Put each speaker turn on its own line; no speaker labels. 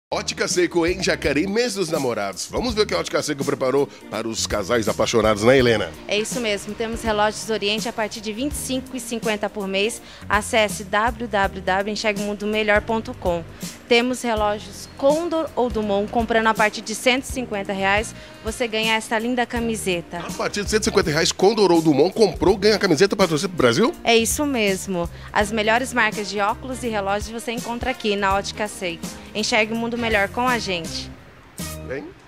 Ótica Seco em Jacareí, mês dos namorados. Vamos ver o que a Ótica Seco preparou para os casais apaixonados, né, Helena?
É isso mesmo, temos relógios Oriente a partir de R$ 25,50 por mês. Acesse www.enxerguemundomelhor.com. Temos relógios Condor ou Dumont, comprando a partir de R$ 150, você ganha esta linda camiseta.
A partir de R$ 150, Condor ou Dumont comprou, ganha a camiseta para torcer pro Brasil?
É isso mesmo. As melhores marcas de óculos e relógios você encontra aqui na Ótica Seco. Enxergue o mundo melhor com a gente.
Bem...